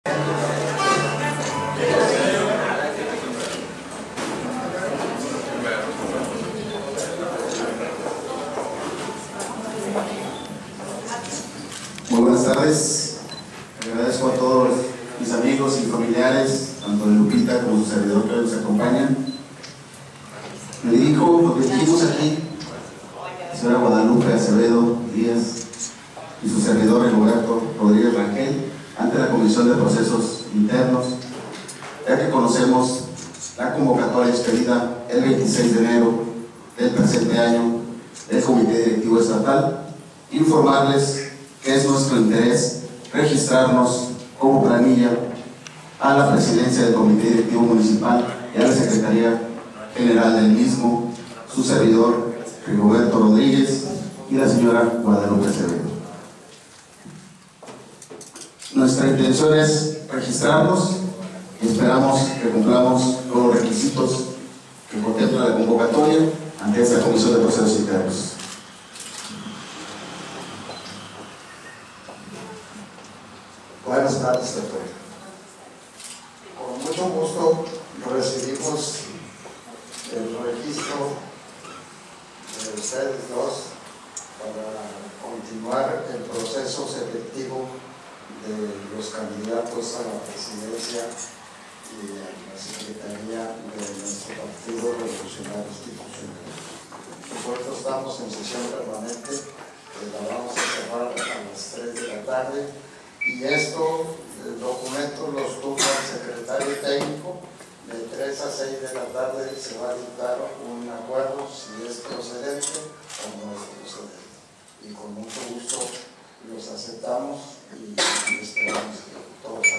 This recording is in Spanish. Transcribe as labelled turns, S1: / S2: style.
S1: Muy buenas tardes. Agradezco a todos mis amigos y familiares, tanto de Lupita como su servidor que hoy nos acompañan. Nos dirigimos aquí, la señora Guadalupe Acevedo Díaz y su servidor Roberto Rodríguez Rangel, ante la Comisión de Procesos Internos, ya que conocemos la convocatoria expedida el 26 de enero del presente año del Comité Directivo Estatal, informarles que es nuestro interés registrarnos como planilla a la presidencia del Comité Directivo Municipal y a la Secretaría General del mismo, su servidor Rigoberto Rodríguez y la señora Guadalupe Acevedo. Nuestra intención es registrarnos y esperamos que cumplamos con los requisitos que contempla la convocatoria ante esta Comisión de Procesos Internos.
S2: Buenas tardes, doctor. Con mucho gusto recibimos el registro de ustedes dos para continuar el proceso selectivo de los candidatos a la presidencia y a la secretaría de nuestro Partido Revolucionario Institucional. Nosotros estamos en sesión permanente, la vamos a cerrar a las 3 de la tarde. Y el documento los tuvo el secretario técnico. De 3 a 6 de la tarde se va a dictar un acuerdo si es procedente o no es procedente. Y con mucho gusto los aceptamos y esperamos que todos